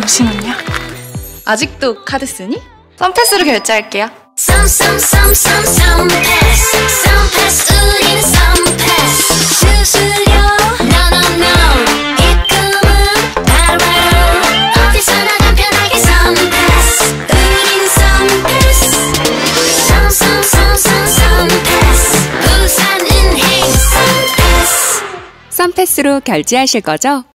잠시만요. 아직도 카드 쓰니? 썬패스로 결제할게요. 썸패스 우리는 썸패스 수수료 no 입금은 바로바로 어디서나 간편하게 썸패스 우리는 썸패스 썸패스 부산 은행 썸패스. 썸패스로 결제하실 거죠?